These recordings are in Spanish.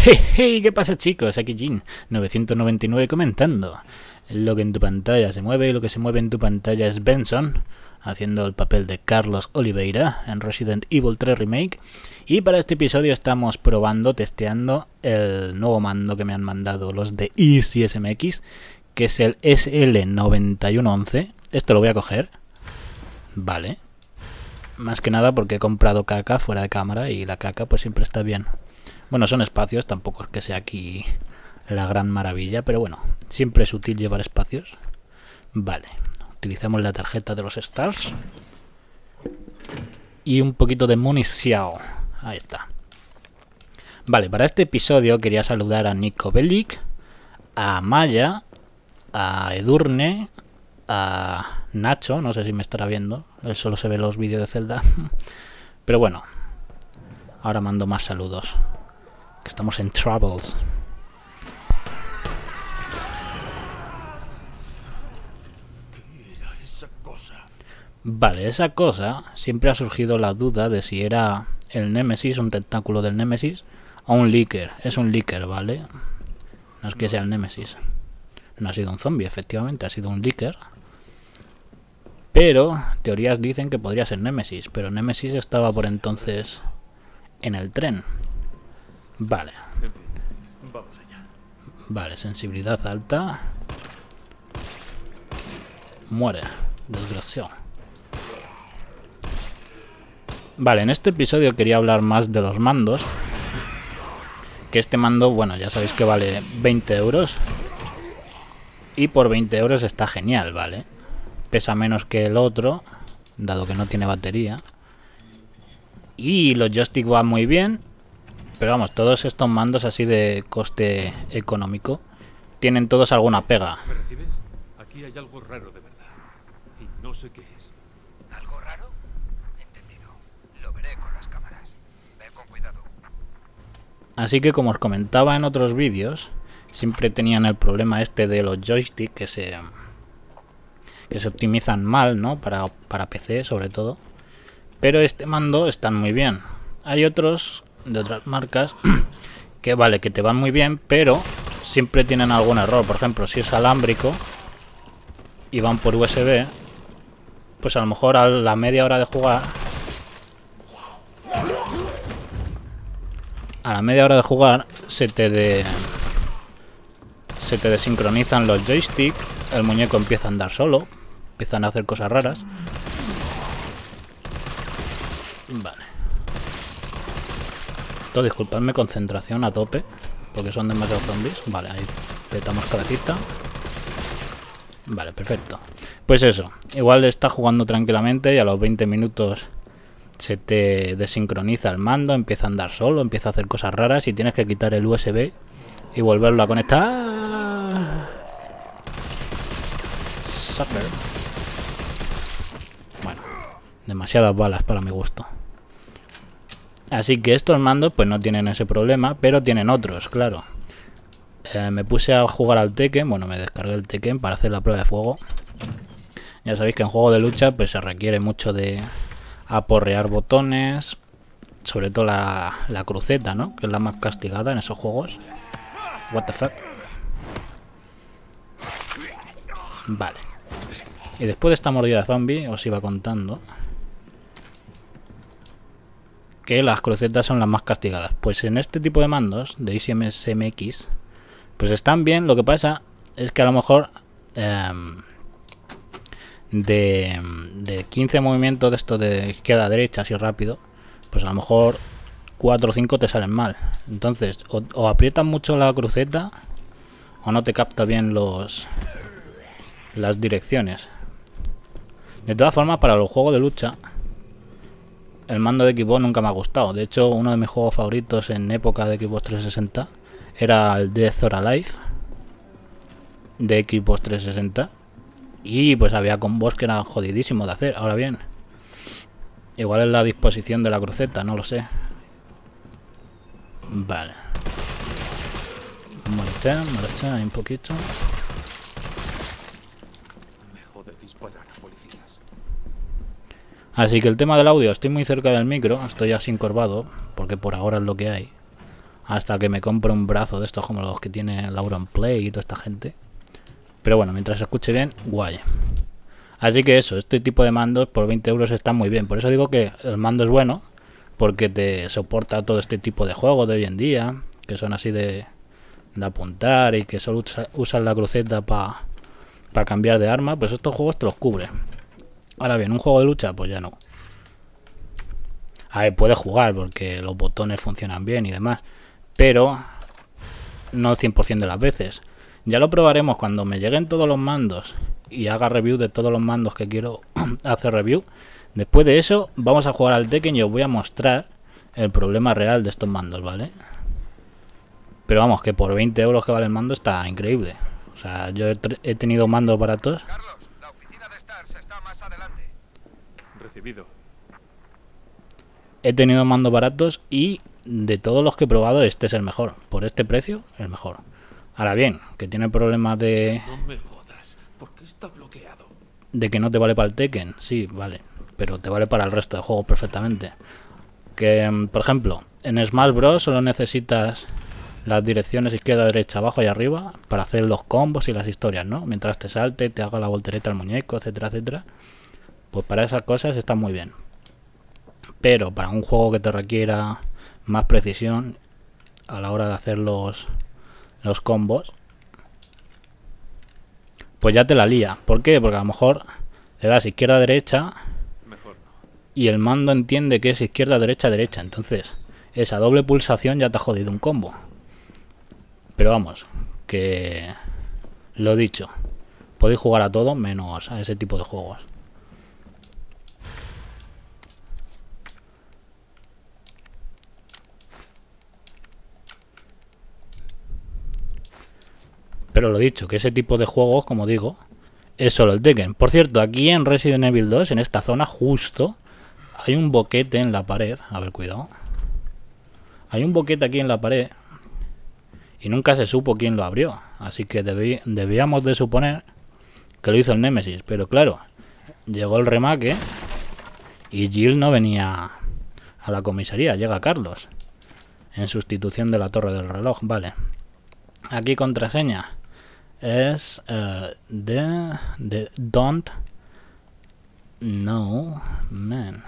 Hey, hey, ¿qué pasa, chicos? Aquí Jin 999 comentando. Lo que en tu pantalla se mueve y lo que se mueve en tu pantalla es Benson, haciendo el papel de Carlos Oliveira en Resident Evil 3 Remake. Y para este episodio estamos probando, testeando el nuevo mando que me han mandado los de Easy SMX, que es el SL9111. Esto lo voy a coger. Vale. Más que nada porque he comprado caca fuera de cámara y la caca pues siempre está bien. Bueno, son espacios, tampoco es que sea aquí la gran maravilla, pero bueno, siempre es útil llevar espacios. Vale, utilizamos la tarjeta de los stars. Y un poquito de munición. Ahí está. Vale, para este episodio quería saludar a Nico Bellic, a Maya, a Edurne, a Nacho, no sé si me estará viendo, él solo se ve los vídeos de Zelda. Pero bueno, ahora mando más saludos. Estamos en Troubles. ¿Qué era esa cosa? Vale, esa cosa siempre ha surgido la duda de si era el Némesis, un tentáculo del Némesis, o un Licker. Es un Licker, ¿vale? No es que sea el Némesis. No ha sido un zombie, efectivamente, ha sido un Licker. Pero teorías dicen que podría ser Némesis, pero Némesis estaba por entonces en el tren. Vale. En fin, vamos allá. Vale, sensibilidad alta. Muere, desgraciado. Vale, en este episodio quería hablar más de los mandos. Que este mando, bueno, ya sabéis que vale 20 euros. Y por 20 euros está genial, ¿vale? Pesa menos que el otro, dado que no tiene batería. Y los joysticks van muy bien. Pero vamos, todos estos mandos así de coste económico tienen todos alguna pega. ¿Me recibes? Aquí hay algo raro de verdad. Y no sé qué es. ¿Algo raro? Entendido. Lo veré con las cámaras. Ve con cuidado. Así que como os comentaba en otros vídeos, siempre tenían el problema este de los joysticks que se optimizan mal, ¿no? Para PC sobre todo. Pero este mando están muy bien. Hay otros de otras marcas que vale, que te van muy bien, pero siempre tienen algún error. Por ejemplo, si es alámbrico y van por USB, pues a lo mejor a la media hora de jugar, se te desincronizan los joysticks, el muñeco empieza a andar solo, empiezan a hacer cosas raras. Vale. Disculpadme, concentración a tope, porque son demasiados zombies. Vale, ahí petamos cabecita. Vale, perfecto. Pues eso, igual estás jugando tranquilamente y a los 20 minutos se te desincroniza el mando, empieza a andar solo, empieza a hacer cosas raras y tienes que quitar el USB y volverlo a conectar. Suffer. Bueno, demasiadas balas para mi gusto. Así que estos mandos pues no tienen ese problema, pero tienen otros, claro. Me puse a jugar al Tekken, bueno, me descargué el Tekken para hacer la prueba de fuego. Ya sabéis que en juego de lucha pues se requiere mucho de aporrear botones, sobre todo la cruceta, ¿no? Que es la más castigada en esos juegos. What the fuck. Vale. Y después de esta mordida de zombie os iba contando que las crucetas son las más castigadas. Pues en este tipo de mandos de Easy SMX pues están bien. Lo que pasa es que a lo mejor de 15 movimientos de esto de izquierda a derecha así rápido, pues a lo mejor 4 o 5 te salen mal. Entonces o aprietas mucho la cruceta o no te capta bien las direcciones. De todas formas, para los juegos de lucha el mando de Xbox nunca me ha gustado. De hecho, uno de mis juegos favoritos en época de Xbox 360 era el Death or Alive de Xbox 360. Y pues había combos que eran jodidísimos de hacer. Ahora bien, igual es la disposición de la cruceta, no lo sé. Vale. Muérete un poquito. Me jode disparar a policías. Así que el tema del audio, estoy muy cerca del micro, estoy así encorvado, porque por ahora es lo que hay. hasta que me compre un brazo de estos como los que tiene Auronplay y toda esta gente. Pero bueno, mientras se escuche bien, guay. Así que eso, este tipo de mandos por 20 euros está muy bien. Por eso digo que el mando es bueno, porque te soporta todo este tipo de juegos de hoy en día, que son así de apuntar y que solo usan la cruceta para cambiar de arma. Pues estos juegos te los cubre. Ahora bien, un juego de lucha, pues ya no. A ver, puedes jugar porque los botones funcionan bien y demás, pero no el 100% de las veces. Ya lo probaremos cuando me lleguen todos los mandos y haga review de todos los mandos que quiero hacer review. Después de eso vamos a jugar al Tekken y os voy a mostrar el problema real de estos mandos, ¿vale? Pero vamos, que por 20 euros que vale el mando está increíble. O sea, yo he tenido mandos baratos. Carlos, la oficina de Stars está más adelante. Recibido. He tenido mandos baratos y de todos los que he probado este es el mejor. Por este precio, el mejor. Ahora bien, que tiene problemas de... No me jodas. ¿Por qué está bloqueado? De que no te vale para el Tekken. Sí, vale. Pero te vale para el resto de juegos perfectamente. Que, por ejemplo, en Smash Bros. Solo necesitas las direcciones izquierda, derecha, abajo y arriba para hacer los combos y las historias, ¿no? Mientras te salte, te haga la voltereta al muñeco, etcétera, etcétera. Pues para esas cosas está muy bien. Pero para un juego que te requiera más precisión a la hora de hacer los combos, pues ya te la lía. ¿Por qué? Porque a lo mejor le das izquierda, derecha Mejor no. y el mando entiende que es izquierda, derecha, derecha. Entonces esa doble pulsación ya te ha jodido un combo. Pero vamos, que lo dicho, podéis jugar a todo menos a ese tipo de juegos. Pero lo dicho, que ese tipo de juegos, como digo, es solo el Tekken. Por cierto, aquí en Resident Evil 2, en esta zona justo, hay un boquete en la pared. A ver, cuidado. Hay un boquete aquí en la pared y nunca se supo quién lo abrió. Así que debíamos de suponer que lo hizo el Nemesis. Pero claro, llegó el remake y Jill no venía a la comisaría. Llega Carlos en sustitución de la torre del reloj. Vale. Aquí contraseña es de don't know man.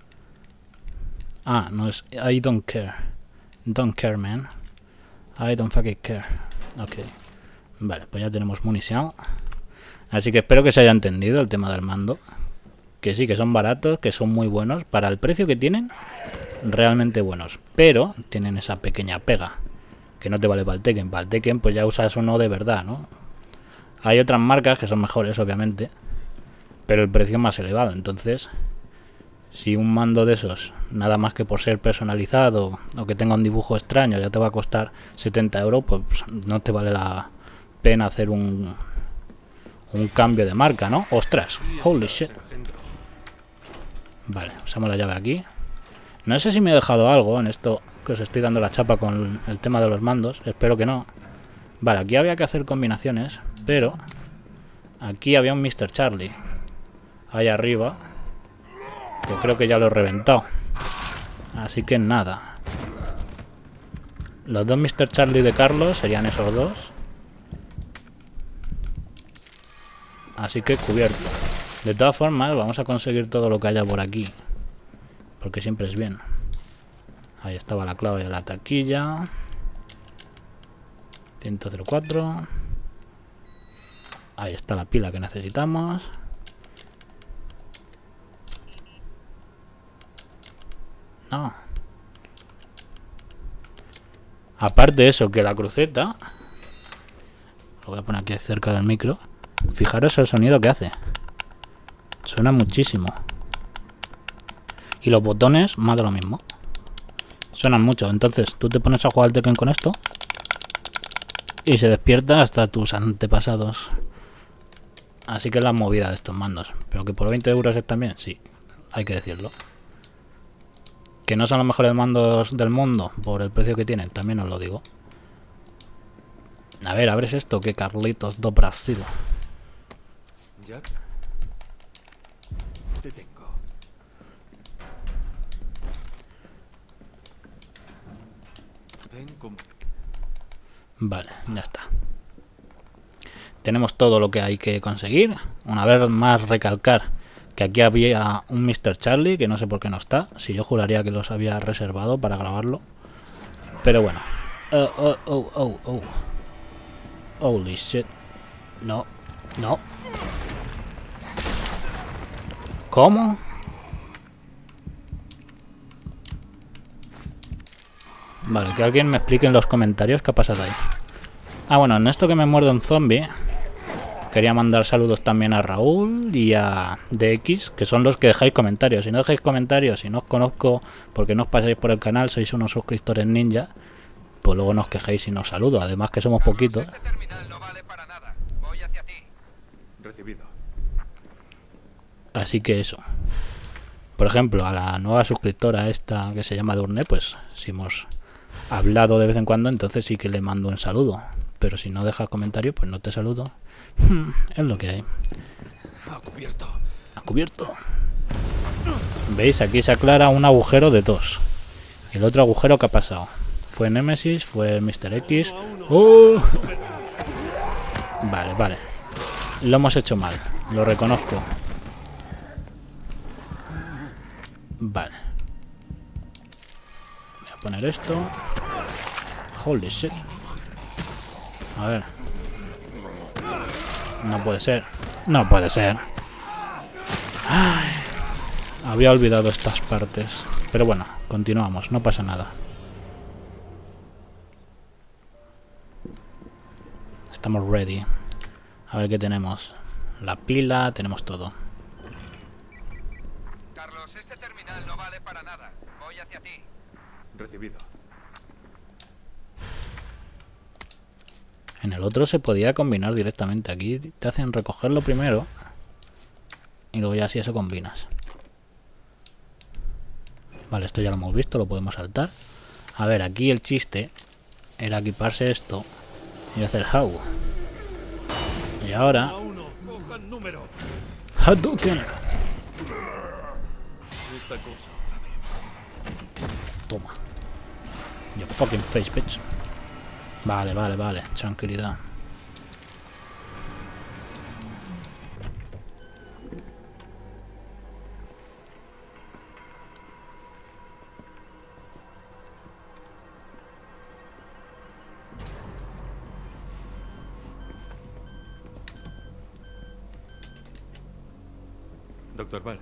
Ah, no es I don't care. Don't care, man. I don't fucking care. Ok. Vale, pues ya tenemos munición. Así que espero que se haya entendido el tema del mando. Que sí, que son baratos, que son muy buenos. Para el precio que tienen, realmente buenos. Pero tienen esa pequeña pega. Que no te vale para el Tekken. Para el Tekken pues ya usas uno de verdad, ¿no? Hay otras marcas que son mejores, obviamente. Pero el precio es más elevado. Entonces, si un mando de esos, nada más que por ser personalizado o que tenga un dibujo extraño, ya te va a costar 70 euros, pues no te vale la pena hacer un cambio de marca, ¿no? ¡Ostras! ¡Holy shit! Vale, usamos la llave aquí. No sé si me he dejado algo en esto que os estoy dando la chapa con el tema de los mandos. Espero que no. Vale, aquí había que hacer combinaciones, pero aquí había un Mr. Charlie ahí arriba, que creo que ya lo he reventado. Así que nada. Los dos Mr. Charlie de Carlos serían esos dos. Así que cubierto. De todas formas, vamos a conseguir todo lo que haya por aquí, porque siempre es bien. Ahí estaba la clave de la taquilla. 104. Ahí está la pila que necesitamos. No. Aparte de eso, que la cruceta, lo voy a poner aquí cerca del micro. Fijaros el sonido que hace. Suena muchísimo. Y los botones, más de lo mismo. Suenan mucho. Entonces tú te pones a jugar al Tekken con esto y se despierta hasta tus antepasados. Así que es la movida de estos mandos. Pero que por 20 euros están bien, sí, hay que decirlo. Que no son los mejores mandos del mundo por el precio que tienen, también os lo digo. A ver, abres esto, que Carlitos do Brasil. ¿Ya? Te tengo. como... Vale, ya está. Tenemos todo lo que hay que conseguir. Una vez más recalcar que aquí había un Mr. Charlie, que no sé por qué no está. Si yo juraría que los había reservado para grabarlo. Pero bueno. Oh. Holy shit. No. ¿Cómo? Vale, que alguien me explique en los comentarios qué ha pasado ahí. Ah, bueno, en esto que me muerde un zombie, quería mandar saludos también a Raúl y a DX, que son los que dejáis comentarios. Si no dejáis comentarios, si no os conozco porque no os pasáis por el canal, sois unos suscriptores ninja, pues luego no os quejéis y no os saludo. Además que somos poquitos. Este terminal no vale para nada. Voy hacia ti. Recibido. Así que eso. Por ejemplo, a la nueva suscriptora esta que se llama Durne, pues si hemos hablado de vez en cuando, entonces sí que le mando un saludo. Pero si no dejas comentario, pues no te saludo. Es lo que hay. A cubierto. A cubierto. ¿Veis? Aquí se aclara un agujero de 2. ¿El otro agujero que ha pasado? ¿Fue Nemesis? ¿Fue Mr. X? ¡Oh! Vale. Lo hemos hecho mal. Lo reconozco. Vale. Voy a poner esto. Holy shit. A ver. No puede ser. Ay, había olvidado estas partes. Pero bueno, continuamos, no pasa nada. Estamos ready. A ver qué tenemos. La pila, tenemos todo. Carlos, este terminal no vale para nada. Voy hacia ti. Recibido. En el otro se podía combinar directamente. Aquí te hacen recogerlo primero y luego ya si eso combinas. Vale, esto ya lo hemos visto, lo podemos saltar. A ver, aquí el chiste era equiparse esto y hacer how. Y ahora Cojan número. Hadouken. Esta cosa otra vez. Toma. Your fucking face, bitch. Vale. Tranquilidad. Doctor Ball.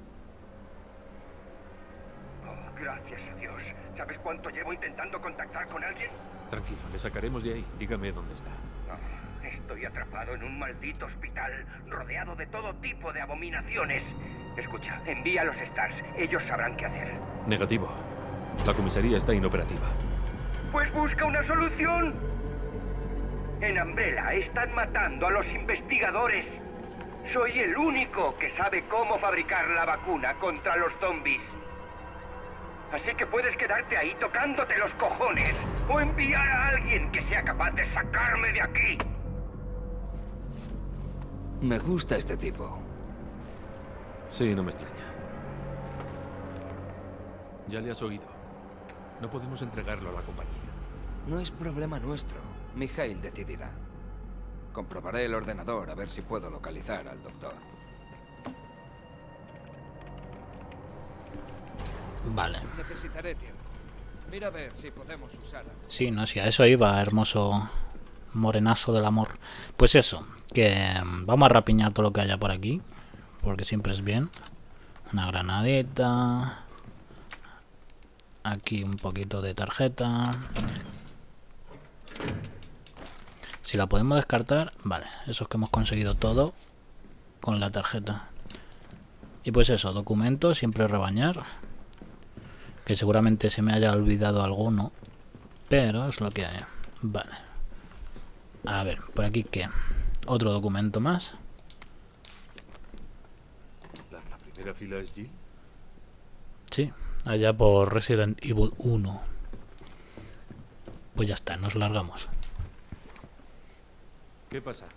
Oh, gracias a Dios. ¿Sabes cuánto llevo intentando contactar con alguien? Tranquilo, le sacaremos de ahí. Dígame dónde está. Oh, estoy atrapado en un maldito hospital, rodeado de todo tipo de abominaciones. Escucha, envía a los Stars. Ellos sabrán qué hacer. Negativo. La comisaría está inoperativa. Pues busca una solución. En Umbrella están matando a los investigadores. Soy el único que sabe cómo fabricar la vacuna contra los zombies. Así que puedes quedarte ahí tocándote los cojones o enviar a alguien que sea capaz de sacarme de aquí. Me gusta este tipo. Sí, no me extraña. Ya le has oído. No podemos entregarlo a la compañía. No es problema nuestro. Mikhail decidirá. Comprobaré el ordenador a ver si puedo localizar al doctor. Vale. Necesitaré tiempo. Mira a ver si podemos usarla. Sí, no, si a eso iba, hermoso morenazo del amor. Pues eso, que vamos a rapiñar todo lo que haya por aquí, porque siempre es bien. Una granadita. Aquí un poquito de tarjeta. Si la podemos descartar, vale, eso es que hemos conseguido todo con la tarjeta. Y pues eso, documentos, siempre rebañar. Que seguramente se me haya olvidado alguno, pero es lo que hay. Vale. A ver, por aquí qué. Otro documento más. ¿La primera fila es Jill? Sí, allá por Resident Evil 1. Pues ya está, nos largamos. ¿Qué pasa?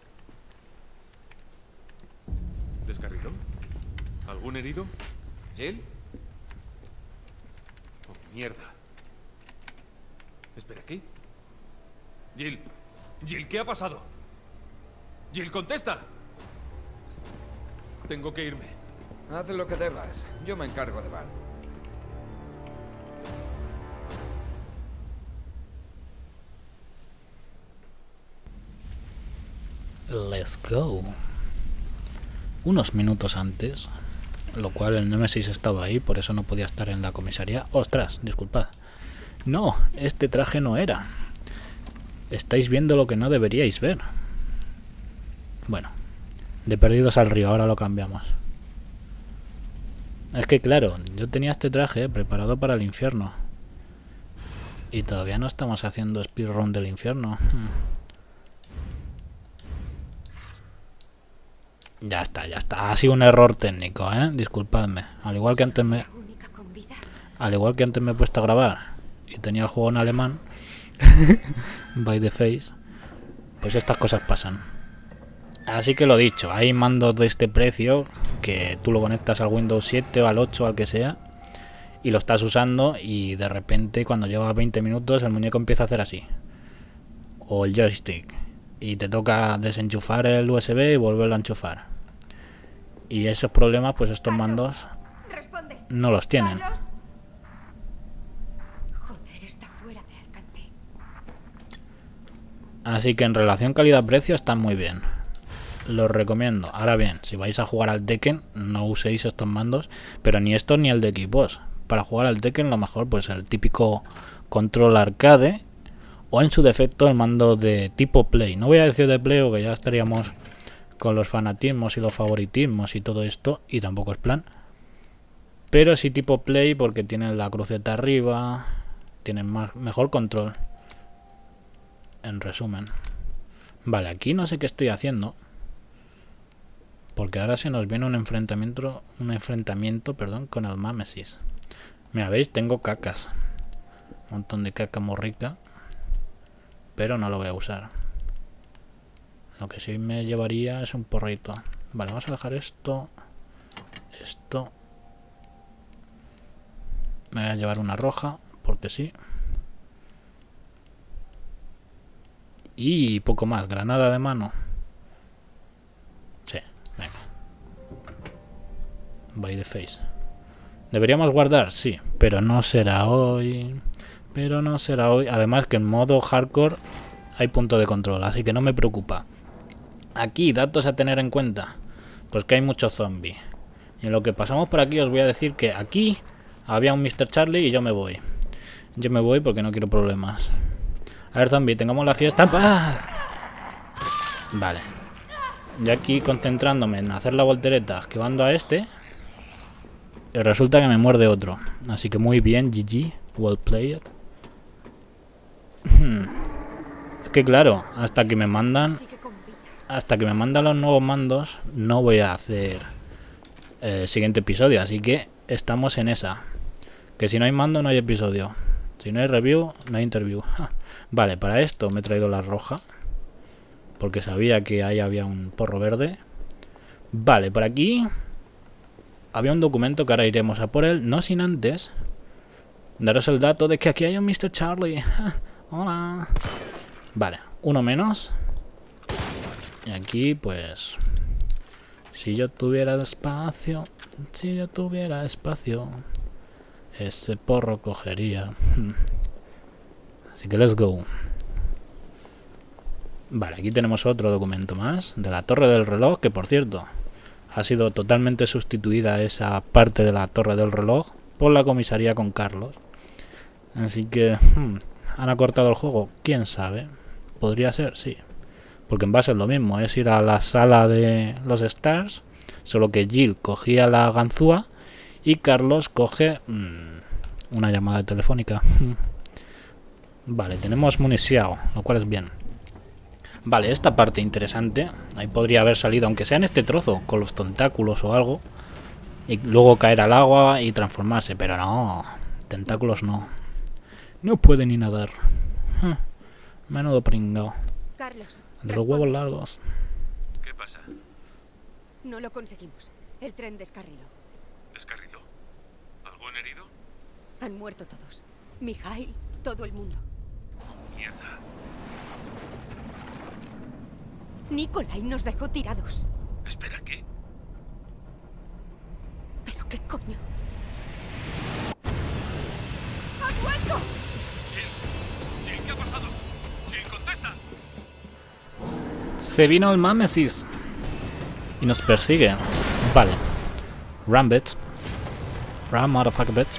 ¿Descarriló? ¿Algún herido? ¿Jill? Oh, mierda. Espera, ¿qué? Jill. Jill, ¿qué ha pasado? Jill, contesta. Tengo que irme. Haz lo que debas. Yo me encargo de Val. Let's go. Unos minutos antes, lo cual el Némesis estaba ahí, por eso no podía estar en la comisaría. ¡Ostras! Disculpad. No, este traje no era. Estáis viendo lo que no deberíais ver. Bueno, de Perdidos al Río, ahora lo cambiamos. Es que claro, yo tenía este traje preparado para el infierno. Y todavía no estamos haciendo speedrun del infierno. Ya está, ya está. Ha sido un error técnico, ¿eh? Disculpadme. Al igual que antes me he puesto a grabar y tenía el juego en alemán, by the face, pues estas cosas pasan. Así que lo dicho, hay mandos de este precio que tú lo conectas al Windows 7 o al 8 o al que sea y lo estás usando y de repente cuando llevas 20 minutos el muñeco empieza a hacer así. O el joystick. Y te toca desenchufar el USB y volverlo a enchufar. Y esos problemas, pues estos mandos no los tienen. Joder, está fuera de alcance. Así que en relación calidad-precio están muy bien. Los recomiendo. Ahora bien, si vais a jugar al Tekken, no uséis estos mandos, pero ni estos ni el de Xbox. Para jugar al Tekken, lo mejor, pues el típico control arcade, o en su defecto el mando de tipo Play. No voy a decir de Play, porque ya estaríamos con los fanatismos y los favoritismos y todo esto, y tampoco es plan. Pero sí tipo Play, porque tienen la cruceta arriba, tienen mejor control. En resumen. Vale, aquí no sé qué estoy haciendo, porque ahora se nos viene un enfrentamiento, perdón, con el Némesis. Mira, veis, tengo cacas. Un montón de caca muy rica. Pero no lo voy a usar. Lo que sí me llevaría es un porrito. Vale, vamos a dejar esto. Esto. Me voy a llevar una roja, porque sí. Y poco más. Granada de mano. Sí, venga. By the face. ¿Deberíamos guardar? Sí, pero no será hoy. Pero no será hoy. Además que en modo hardcore hay punto de control, así que no me preocupa. Aquí, datos a tener en cuenta. Pues que hay muchos zombies. Y en lo que pasamos por aquí os voy a decir que aquí había un Mr. Charlie y yo me voy. Yo me voy porque no quiero problemas. A ver, zombie, tengamos la fiesta. ¡Ah! Vale. Yo aquí concentrándome en hacer la voltereta, esquivando a este. Y resulta que me muerde otro. Así que muy bien, GG. Well played. Es que claro, hasta que me mandan los nuevos mandos, no voy a hacer el siguiente episodio. Así que estamos en esa. Que si no hay mando, no hay episodio. Si no hay review, no hay interview. Vale, para esto me he traído la roja, porque sabía que ahí había un porro verde. Vale, por aquí había un documento que ahora iremos a por él. No sin antes daros el dato de que aquí hay un Mr. Charlie. Hola. Vale, uno menos. Y aquí pues, si yo tuviera espacio, ese porro cogería. Así que let's go. Vale, aquí tenemos otro documento más de la torre del reloj, que por cierto ha sido totalmente sustituida esa parte de la torre del reloj por la comisaría con Carlos. Así que ¿han acortado el juego? ¿Quién sabe? Podría ser, sí. Porque en base es lo mismo, es ir a la sala de los Stars, solo que Jill cogía la ganzúa y Carlos coge una llamada telefónica. Vale, tenemos munición, lo cual es bien. Vale, esta parte interesante, ahí podría haber salido, aunque sea en este trozo, con los tentáculos o algo, y luego caer al agua y transformarse, pero no, tentáculos no. No puede ni nadar. Menudo pringao. Carlos, De los huevos largos. ¿Qué pasa? no lo conseguimos. El tren descarriló. ¿Descarriló? ¿Algún herido? Han muerto todos. Mikhail, todo el mundo. Nikolai nos dejó tirados. Espera, ¿qué? ¿Pero qué coño? ¡Haz hueco! Jill, ¿qué ha pasado? Jill, contesta. Se vino el Mámesis. Y nos persigue. Vale. Rambit. Ram, motherfucker bitch.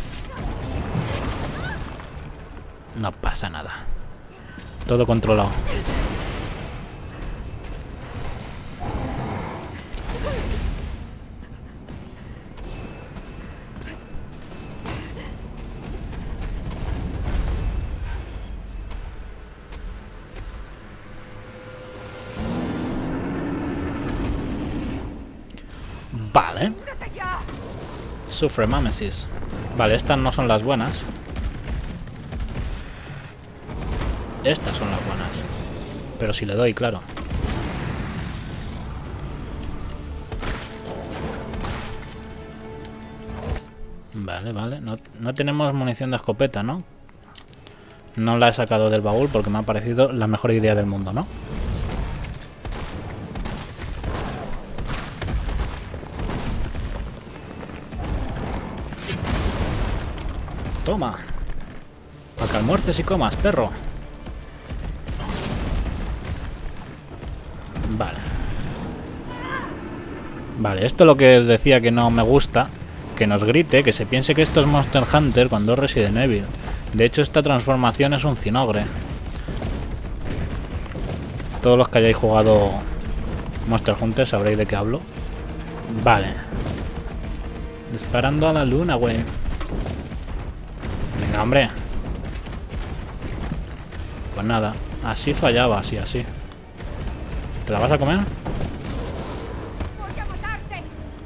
No pasa nada. Todo controlado. Vale. Sufre Mámesis. Vale, estas no son las buenas. Estas son las buenas. Pero si le doy, claro. Vale, vale. No tenemos munición de escopeta, ¿no? No la he sacado del baúl porque me ha parecido la mejor idea del mundo, ¿no? Toma. Para que almuerces y comas, perro. Vale. Vale, esto es lo que decía que no me gusta. Que nos grite, que se piense que esto es Monster Hunter cuando es Resident Evil. De hecho, esta transformación es un cinogre. Todos los que hayáis jugado Monster Hunter sabréis de qué hablo. Vale. Disparando a la luna, güey. Venga, hombre. Pues nada, así fallaba, así. ¿Te la vas a comer? ¡Voy a matarte!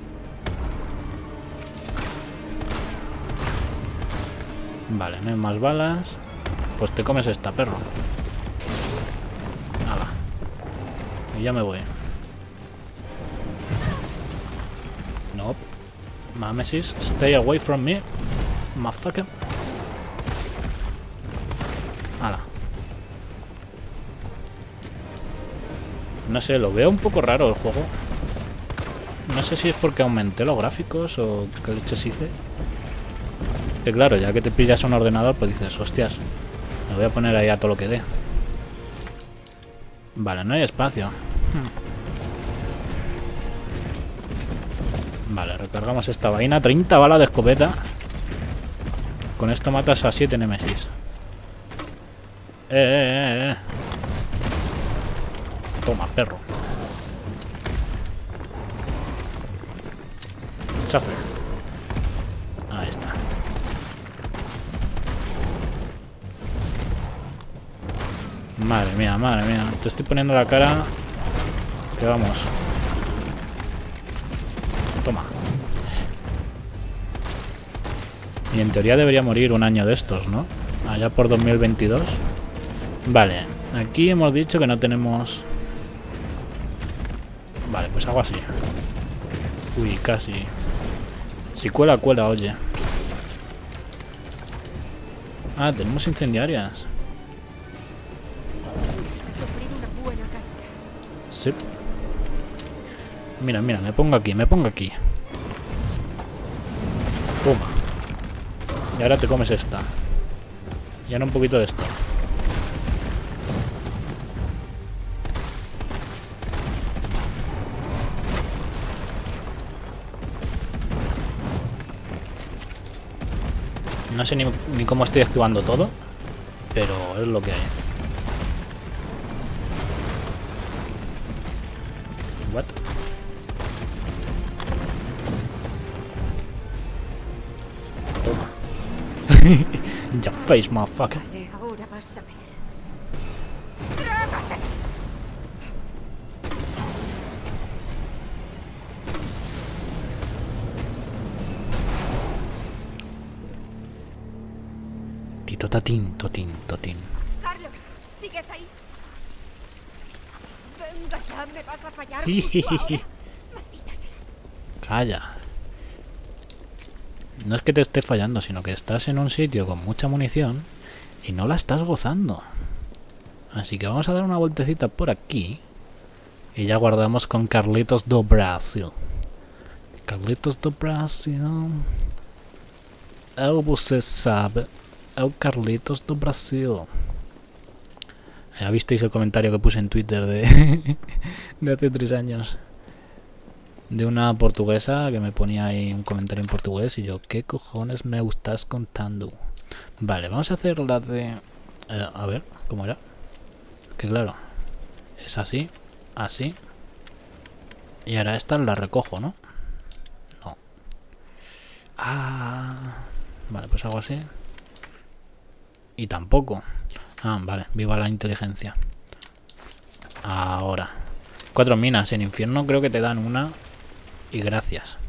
Vale, no hay más balas. Pues te comes esta, perro. Nada. Y ya me voy. Nope. Mámesis, stay away from me. Motherfucker. Hala. No sé, lo veo un poco raro el juego. No sé si es porque aumenté los gráficos o qué leches hice. Que claro, ya que te pillas un ordenador, pues dices, hostias, me voy a poner ahí a todo lo que dé. Vale, no hay espacio. Vale, recargamos esta vaina. 30 balas de escopeta. Con esto matas a 7 Némesis. Toma, perro. Suffer. Ahí está. Madre mía, te estoy poniendo la cara. Que vamos. Toma. Y en teoría debería morir un año de estos, ¿no? Allá por 2022. Vale, aquí hemos dicho que no tenemos... Vale, pues hago así. Uy, casi. Si cuela, cuela, oye. Ah, tenemos incendiarias. Has sufrido una buena caída. Sí. Mira, me pongo aquí. Toma. Y ahora te comes esta. Y ahora un poquito de esto. No sé ni cómo estoy esquivando todo, pero es lo que hay. What? Toma. Your face, motherfucker. Vale, ahora vas a ver. Tito tatín, totín. Carlos, ¿sigues ahí? Venga ya, me vas a fallar. Jijiji. justo ahora. Maldita sea. Calla. No es que te esté fallando, sino que estás en un sitio con mucha munición y no la estás gozando. Así que vamos a dar una vueltecita por aquí Y ya guardamos con Carlitos do Brasil. Carlitos do Brasil. Você sabe. El Carlitos do Brasil. Ya visteis el comentario que puse en Twitter de hace 3 años. De una portuguesa que me ponía ahí un comentario en portugués y yo, ¿qué cojones me estás contando? Vale, vamos a hacer la de... a ver, ¿cómo era? Que claro, es así, así. Y ahora esta la recojo, ¿no? No. Ah, vale, pues hago así. Y tampoco. Ah, vale, viva la inteligencia. Ahora 4 minas en infierno, creo que te dan una. Y gracias.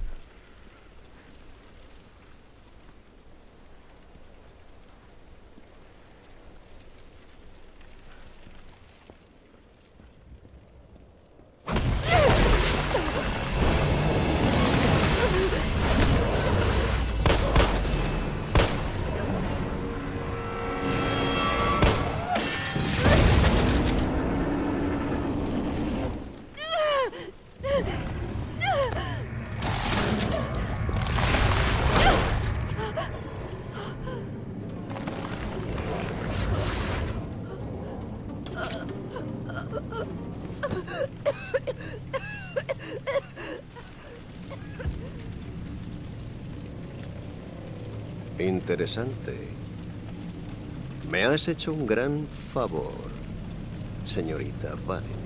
Interesante. Me has hecho un gran favor, señorita Valentine.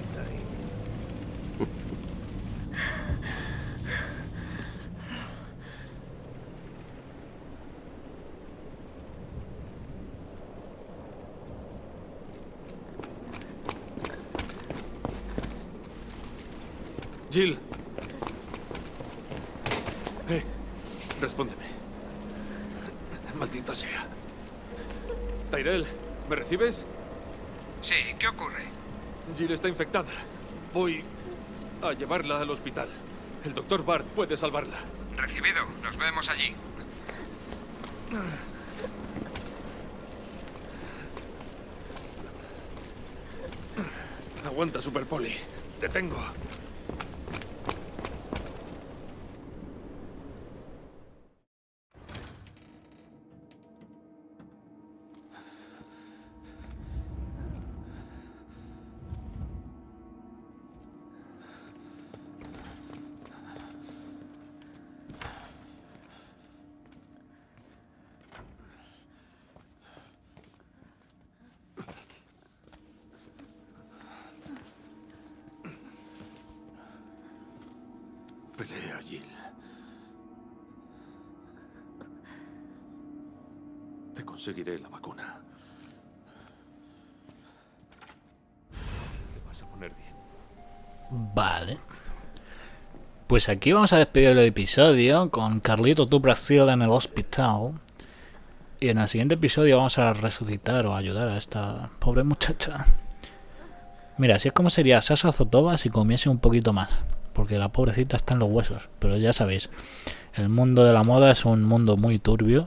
Jill. Respóndeme. Maldita sea. Tyrell, ¿me recibes? Sí, ¿qué ocurre? Jill está infectada. Voy a llevarla al hospital. El doctor Bard puede salvarla. Recibido. Nos vemos allí. Aguanta, Super Poli. Te tengo. Pelea, Jill. Te conseguiré la vacuna. Te vas a poner bien. Vale. Pues aquí vamos a despedir el episodio con Carlitos do Brasil en el hospital. Y en el siguiente episodio vamos a resucitar o ayudar a esta pobre muchacha. Mira, así es como sería Sasha Zotova si comiese un poquito más. Porque la pobrecita está en los huesos. Pero ya sabéis, el mundo de la moda es un mundo muy turbio.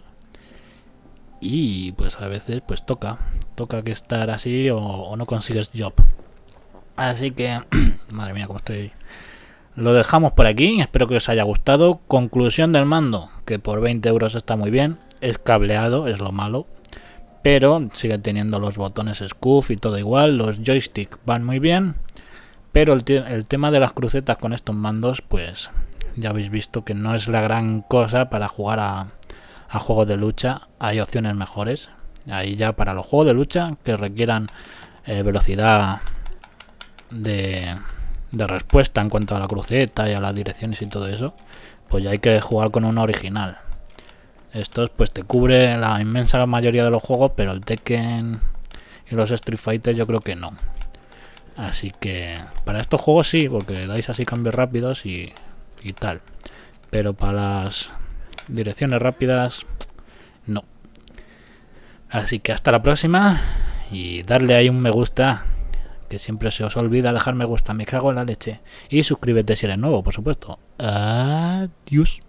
Y pues a veces pues toca que estar así o no consigues job. Así que, madre mía, cómo estoy. Lo dejamos por aquí, espero que os haya gustado. Conclusión del mando, que por 20 euros está muy bien. Es cableado, es lo malo. Pero sigue teniendo los botones SCUF y todo igual. Los joysticks van muy bien. Pero el tema de las crucetas con estos mandos, pues ya habéis visto que no es la gran cosa para jugar a juegos de lucha. Hay opciones mejores. Ahí ya para los juegos de lucha que requieran velocidad de respuesta en cuanto a la cruceta y a las direcciones y todo eso, pues ya hay que jugar con una original. Estos pues te cubre la inmensa mayoría de los juegos, pero el Tekken y los Street Fighter yo creo que no. Así que para estos juegos sí, porque dais así cambios rápidos y tal. Pero para las direcciones rápidas no. Así que hasta la próxima y darle ahí un me gusta, que siempre se os olvida dejar me gusta, me cago en la leche. Y suscríbete si eres nuevo, por supuesto. Adiós.